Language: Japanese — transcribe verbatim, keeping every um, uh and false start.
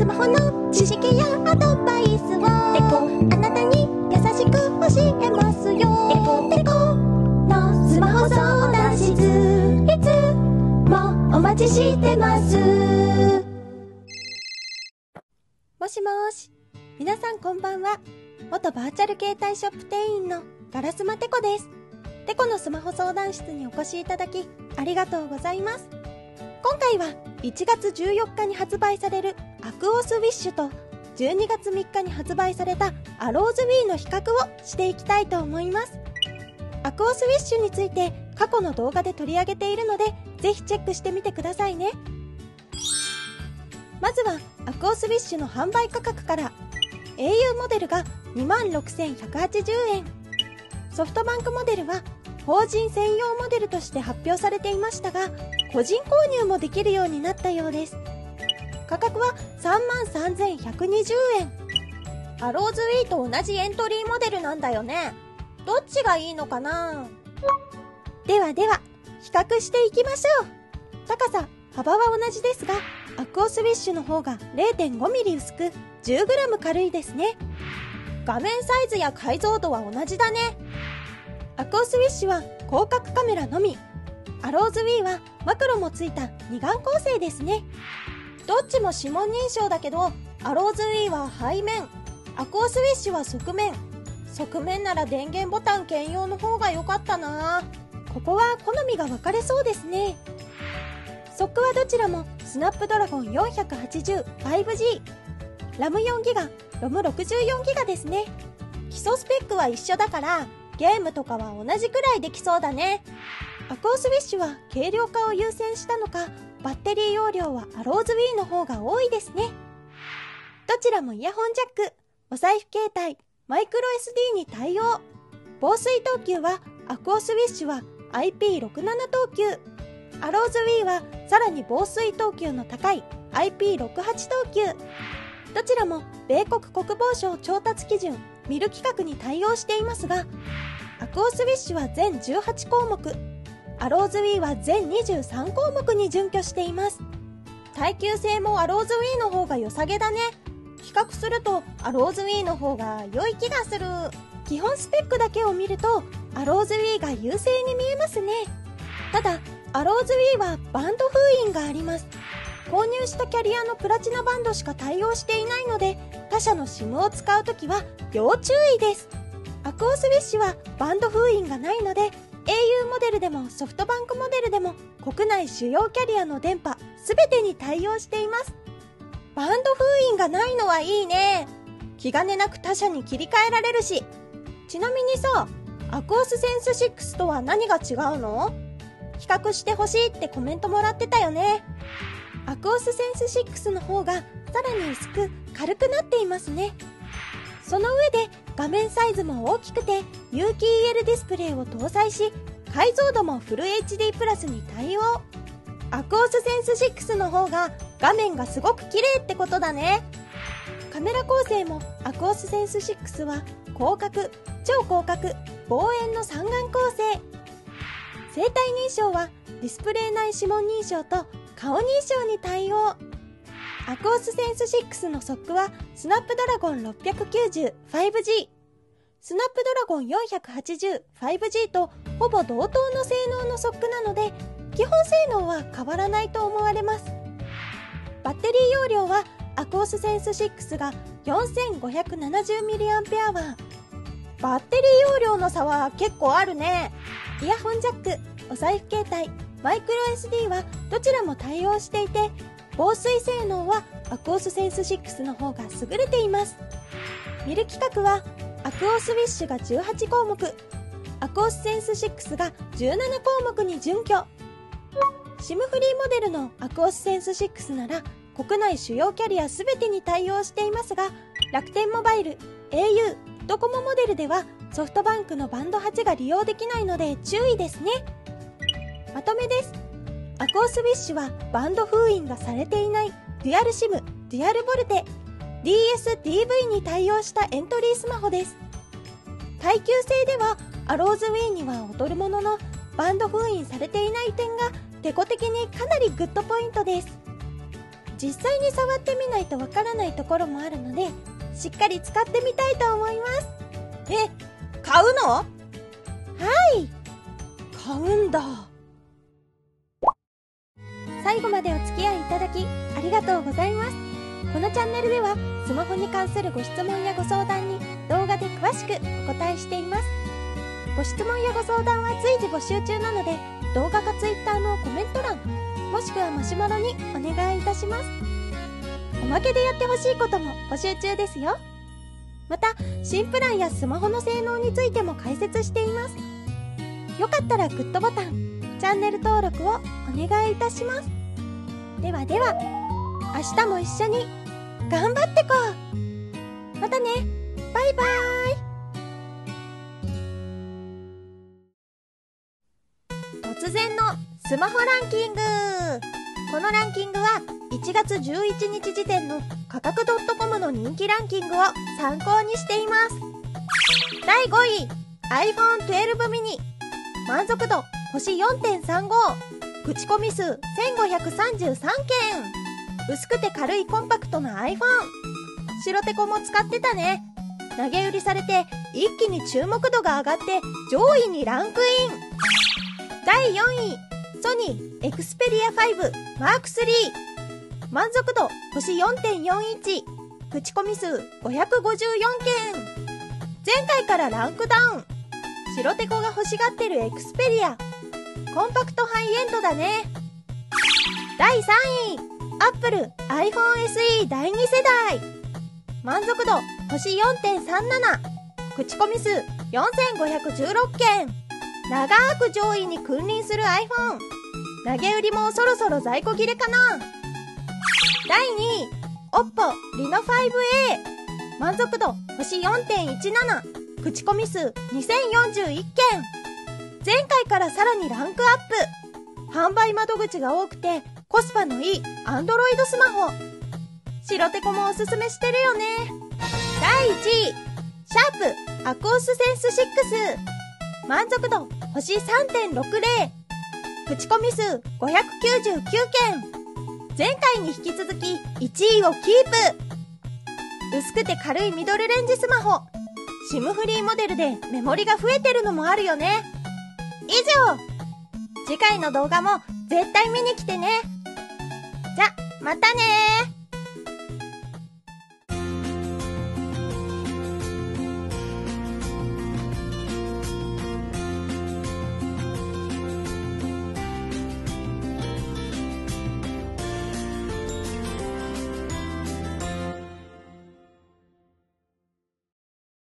マホの知識やアドバイスをデコあなたに優しく教えますよ。デコデコのスマホ相談室、いつもお待ちしてます。 もしもーし、皆さんこんばんは。元バーチャル携帯ショップ店員のガラスマテコです。テコのスマホ相談室にお越しいただきありがとうございます。今回はいちがつじゅうよっかに発売されるアクオスウィッシュとじゅうにがつみっかに発売されたアローズウィーの比較をしていきたいと思います。アクオスウィッシュについて過去の動画で取り上げているので、ぜひチェックしてみてくださいね。まずはアクオスウィッシュの販売価格から。 エーユー モデルが にまんろくせんひゃくはちじゅうえん、ソフトバンクモデルは法人専用モデルとして発表されていましたが、個人購入もできるようになったようです。価格は さんまんさんぜんひゃくにじゅうえん。アローズウィーと同じエントリーモデルなんだよね。どっちがいいのかな。ではでは比較していきましょう。高さ幅は同じですが、アクオスウィッシュの方が れいてんごミリ 薄く じゅうグラム 軽いですね。画面サイズや解像度は同じだね。アクオスウィッシュは広角カメラのみ、アローズウィーはマクロもついた二眼構成ですね。どっちも指紋認証だけど、アローズウィーは背面、アクオスウィッシュは側面。側面なら電源ボタン兼用の方が良かったな。ここは好みが分かれそうですね。ソックはどちらもスナップドラゴンよんひゃくはちじゅう ファイブジー、 ラム よんギガ、ロム ろくじゅうよんギガですね。基礎スペックは一緒だからゲームとかは同じくらいできそうだね。アクオスウィッシュは軽量化を優先したのか、バッテリー容量はアローズウィーの方が多いですね。どちらもイヤホンジャック、お財布携帯、マイクロ エスディー に対応。防水等級はアクオスウィッシュは アイピーろくじゅうなな 等級、アローズウィーはさらに防水等級の高い アイピーろくじゅうはち 等級。どちらも米国国防省調達基準ミル規格に対応していますが、アクオスウィッシュは全じゅうはちこうもく、アローズウィーは全にじゅうさんこうもくに準拠しています。耐久性もアローズウィーの方が良さげだね。比較するとアローズウィーの方が良い気がする。基本スペックだけを見るとアローズウィーが優勢に見えますね。ただアローズウィーはバンド封印があります。購入したキャリアのプラチナバンドしか対応していないので、他社の シム を使うときは要注意です。アクオスウィッシュはバンド封印がないので、 エーユー モデルでもソフトバンクモデルでも国内主要キャリアの電波全てに対応しています。バンド封印がないのはいいね。気兼ねなく他社に切り替えられるし。ちなみにさ、アクオスセンスシックスとは何が違うの？比較してほしいってコメントもらってたよね。アクオスセンスシックスの方がさらに薄く軽くなっていますね。その上で画面サイズも大きくて有機 イーエル ディスプレイを搭載し、解像度もフル エイチディー プラスに対応。アクオスセンスシックスの方が画面がすごく綺麗ってことだね。カメラ構成もアクオスセンスシックスは広角、超広角、望遠の三眼構成。生体認証はディスプレイ内指紋認証と顔認証に対応。アクオスセンスシックスのソックはスナップドラゴンろっぴゃくきゅうじゅう ファイブジー、スナップドラゴンよんひゃくはちじゅう ファイブジー とほぼ同等の性能のソックなので、基本性能は変わらないと思われます。バッテリー容量はアクオスセンスシックスが よんせんごひゃくななじゅうミリアンペアワー。バッテリー容量の差は結構あるね。イヤホンジャック、お財布携帯、マイクロ エスディー はどちらも対応していて、防水性能はアクオスセンスシックスの方が優れています。ミル規格はアクオスウィッシュがじゅうはちこうもく、アクオスセンスシックスがじゅうななこうもくに準拠。 シム フリーモデルのアクオスセンスシックスなら国内主要キャリア全てに対応していますが、楽天モバイル、 エーユー、ドコモモデルではソフトバンクのバンドはちが利用できないので注意ですね。まとめです。アクオスウィッシュはバンド封印がされていないデュアルシム、デュアルボルテ、ディーエスディーブイ に対応したエントリースマホです。耐久性ではアローズウィーには劣るものの、バンド封印されていない点がテコ的にかなりグッドポイントです。 実際に触ってみないとわからないところもあるので、しっかり使ってみたいと思います。 え、買うの？ はい、 買うんだ。 最後までお付き合いいただきありがとうございます。このチャンネルではスマホに関するご質問やご相談に動画で詳しくお答えしています。ご質問やご相談は随時募集中なので、動画か Twitter のコメント欄もしくはマシュマロにお願いいたします。おまけでやってほしいことも募集中ですよ。また新プランやスマホの性能についても解説しています。よかったらグッドボタン、チャンネル登録をお願いいたします。ではでは、明日も一緒に頑張ってこう。またね、バイバーイ。突然のスマホランキング。このランキングはいちがつじゅういちにち時点の価格 .com の人気ランキングを参考にしています。だいごい、アイフォンじゅうに ミニ。満足度星 よんてんさんご。口コミ数せんごひゃくさんじゅうさんけん。薄くて軽いコンパクトな iPhone。白テコも使ってたね。投げ売りされて一気に注目度が上がって上位にランクイン。だいよんい、ソニーエクスペリアファイブマークスリー。満足度星 よんてんよんいち。口コミ数ごひゃくごじゅうよんけん。前回からランクダウン。白テコが欲しがってるエクスペリア。コンパクトハイエンドだね。だいさんい、アップル アイフォンエスイー だいに世代。満足度星 よんてんさんなな。口コミ数よんせんごひゃくじゅうろっけん。長く上位に君臨する iPhone。投げ売りもそろそろ在庫切れかな。だいにい、Oppo Reno ファイブエー。満足度星 よんてんいちなな。口コミ数にせんよんじゅういっけん。前回からさらにランクアップ。販売窓口が多くてコスパのいい Android スマホ。白テコもおすすめしてるよね。だいいちい、シャープアクオスセンスシックス。満足度星 さんてんろくぜろ。口コミ数ごひゃくきゅうじゅうきゅうけん。前回に引き続きいちいをキープ。薄くて軽いミドルレンジスマホ。SIM フリーモデルでメモリが増えてるのもあるよね。以上。次回の動画も絶対見に来てね。じゃ、またねー。